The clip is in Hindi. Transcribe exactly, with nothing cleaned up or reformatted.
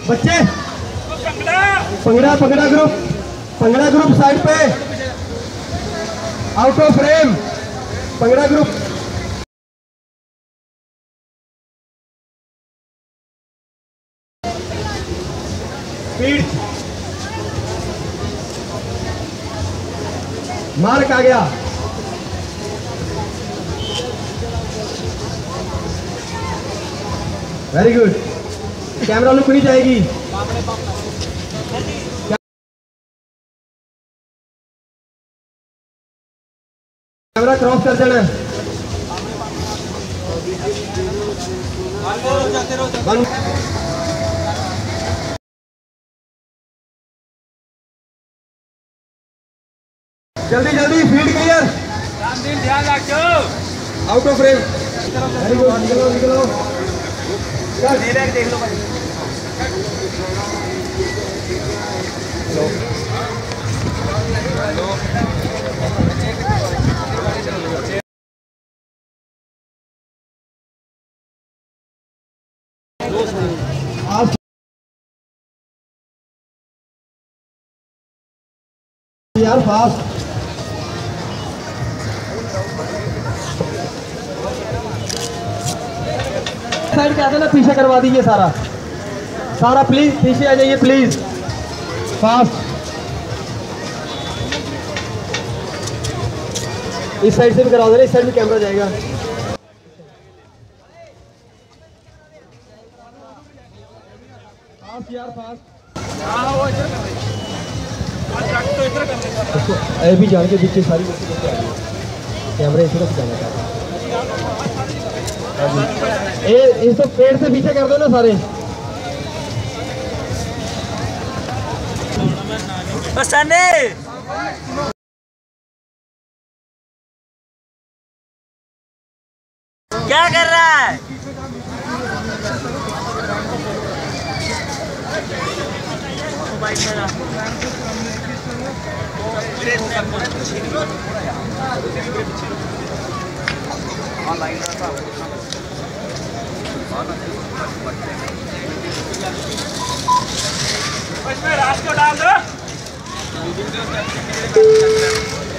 बच्चे पंगड़ा पंगड़ा ग्रुप पंगड़ा ग्रुप साइड पे आउट ऑफ फ्रेम पंगड़ा ग्रुप स्पीड मार्क आ गया। Very good. कैमरा लुक नहीं जाएगी। कैमरा क्रॉस कर देना। जल्दी जल्दी फील्ड क्लियर। ध्यान रखो। Out of frame. Very good. निकलो निकलो। देख लो भाई। यार फास्ट साइड क्या ना पीछे करवा दीजिए सारा सारा प्लीज पीछे आ जाइए प्लीज फास्ट। इस साइड से भी करवा दे, इस साइड में कैमरा जाएगा। फास्ट यार फास्ट। अभी जान के पीछे सारी कैमरे इसी तरफ जाना चाहता है। इस तो पेड़ से पीछे कर दो ना सारे। क्या कर रहा है? इसमें रास्ता डाल दो।